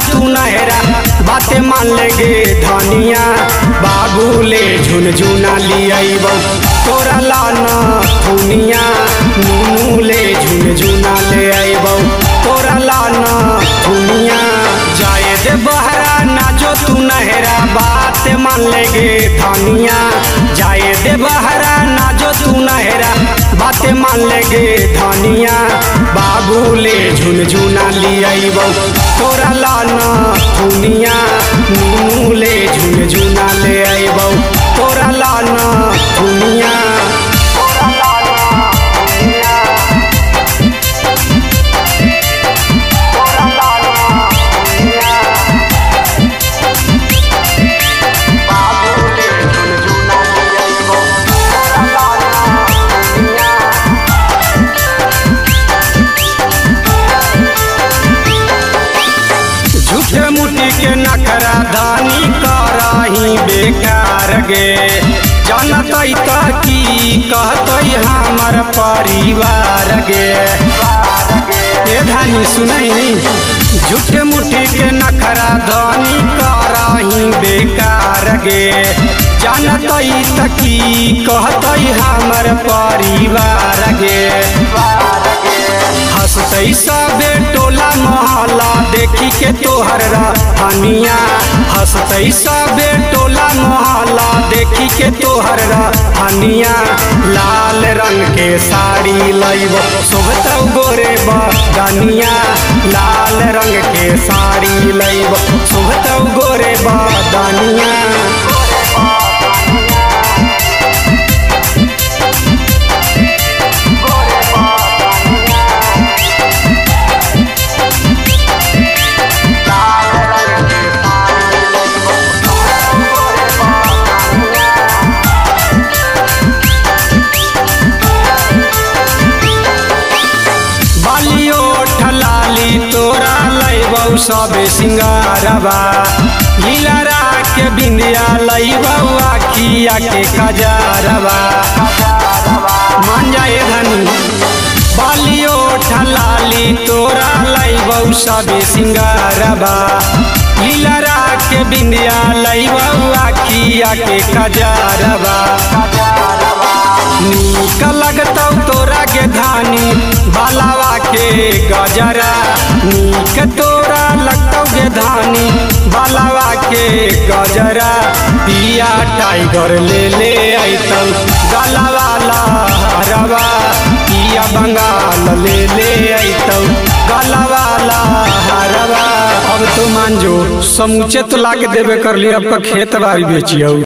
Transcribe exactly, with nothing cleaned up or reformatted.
तू नहरा बातें मान लेगे धनिया बाबू ले झुनझुना लियाइबो तोरा लाना थुनिया नीनू ले झुनझुना ले आइबो तोरा लाना थुनिया जाए दे बहरा नाचो तू नहरा बात मान लेगे धनिया जाए दे बहरा नाचो तू नहरा बातें मान लेगे धनिया बाबू ले झुनझुना लियाइबो तोरा लाना थुनिया नीनू ले झुनझुना ले आइबो तोरा लाना थुनिया झूठे मुठी के नखरा धानी कराही बेकार गे जानतई त की कहतई हमर परिवार गे ए धानी सुनई झूठे मुठी के नखरा धानी कराही बेकार गे जानतई त की कहतई हमर परिवार गे हंसतई सबे टोला मोहल्ला देखी के तोहर रहनिया हंसतई सबे टोला मोहल्ला देखी के तोहर रहनिया लाल रंग के साड़ी लइबो शोभतौ गोरे बदनिया लाल रंग के साड़ी लइबो शोभतौ गोरे बदनिया तोरा लइबौ सबे सिंगारबा लीलारा के बिंदिया लइबौ आखिया के कजरबा मान जाए धनी बालियो ठलाली तोरा लइबौ सबे सिंगारबा लीलारा के बिंदिया लइबौ आखिया के कजरबा नीक लगतौ तोरा के धानी बालावा के गजरा नीक तोरा लगतौ के धानी बालावा के गजरा पिया टाइगर ले ले अइतौ गलावाला हरवा पिया बंगाल ले ले अइतौ गलावाला हरवा अब तो मान जो समूचे तो लाके देवे कर लिए अब का खेत बाड़ी बेचियो।